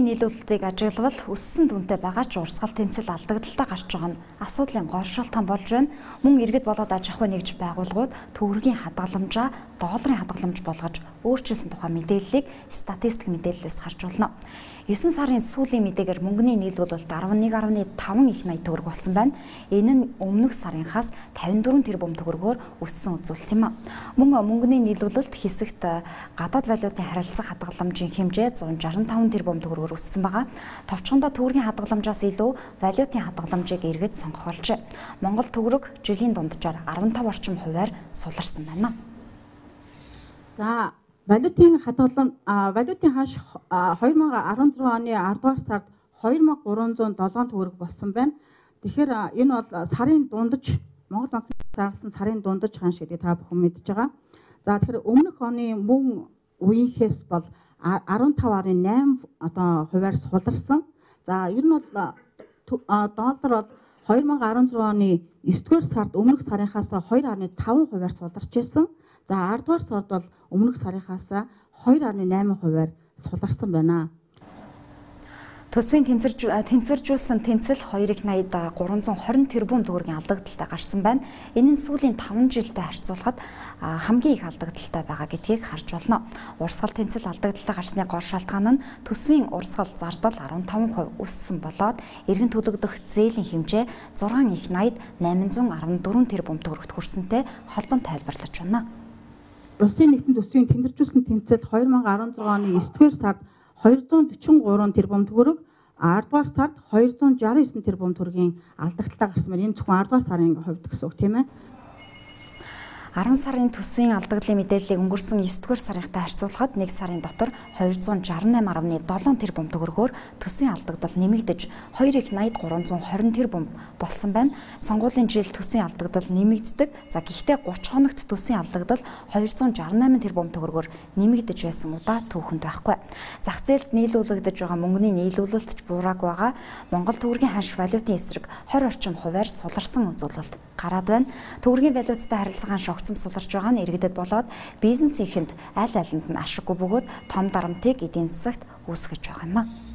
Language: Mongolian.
нийлүүлэлтийг ажиглавал өссөн дүнтэй байгаа ч урсгал тэнцэл алдагдaltaй гарч байгаа нь асуудлын гол шалтгаан болж байна. Мөн иргэд болоод аж ахуй нэгж байгууллагууд төгрөгийн хадгаламжаа долларын хадгаламж болгож өөрчилсөн тухай мэдээллийг статистик мэдээллээс харж болно. 9 сарын сүүлийн мэдээгээр мөнгөний нийлүүлэлт 11.5 их 80 төгрөг болсон байна. Энэ нь өмнөх сарынхаас 54 тэрбум төгрөгөөр өссөн үзүүлэлт юм а. Мөн мөнгөний нийлүүлэлт хэсэгт гадаад валютын харилцах хадгаламжийн хэмжээ 165 тэрбум төгрөгөөр өссөн байгаа. Товчхондоо төгрөгийн хадгаламжаас илүү валютын хадгаламжийг иргэд сонгох болжээ. Монгол төгрөг жилийн дунджаар 15 орчим хувиар суларсан байна. За валютын ханш 2016 оны 10 дугаар сард 2307 төгрөг болсон байна. Тэгэхээр энэ бол сарын дундаж Монгол банкны зарласан сарын дундаж ханш гэдэг та бүхэн мэдж байгаа. За тэгэхээр өмнөх оны мөн үеийнхээс бол 15.8 хувиар суларсан. За ер нь бол доллар бол 2016 оны 9-р сард өмнөх сарынхаас 2.5 хувиар суларч байсан. За 10 дугаар сард бол өмнөх сарынхаас 2.8 хувиар суларсан байна. Төсвийн тэнцвэржүүлсэн тэнцэл 2.80-д 320 тэрбум төгрөгийн алдагдaltaй гарсан байна. Энэ нь сүүлийн 5 жилдээ харьцуулахад хамгийн их алдагдaltaй байгаа гэдгийг харж болно. Урсгал тэнцэл алдагдaltaй гарсны гол шалтгаан нь төсвийн урсгал зардал 15% өссөн болоод эргэн төлөгдөх зээлийн хэмжээ 6.80-д 814 тэрбум төгрөгт хүрсэнтэй холбон тайлбарлаж байна. Улсын нэгдсэн төсвийн тэнцвэржүүлсэн тэнцэл 2016 оны 9-р сард 243 тэрбум төгрөг, 10 дугаар сард 269 тэрбум төгрөгийн алдагдaltaй гарсан байна. Энэ зөвхөн 10 дугаар сарын хувьд гэсэн үг тийм ээ. 10 сарын төсвийн алдагдлын мэдээллийг өнгөрсөн 9-р сарынхтай харьцуулахад 1 сарын дотор 268.7 тэрбум төгрөгөөр төсвийн алдагдал нэмэгдэж 2.80-д 320 тэрбум болсон байна. Сонгуулийн жил төсвийн алдагдал нэмэгддэг. За гэхдээ 30 хоногт төсвийн алдагдал 268 тэрбум төгрөгөөр нэмэгдэж байсан удаа түүхэнд байхгүй. Зах зээлд нийлүүлэгдэж байгаа мөнгөний нийлүүлэлт ч буураг байгаа. Монгол төгрөгийн ханш валютын эсрэг 20 орчим хувиар суларсан үзүүлэлт гараад байна. Төгрөгийн валюттай харилцагаан шогцом суларч байгаа нь иргэдэд болоод бизнесийнхэнд аль алинд нь ашиггүй бөгөөд том дарамтыг эдийн засагт үүсгэж байгаа юм а.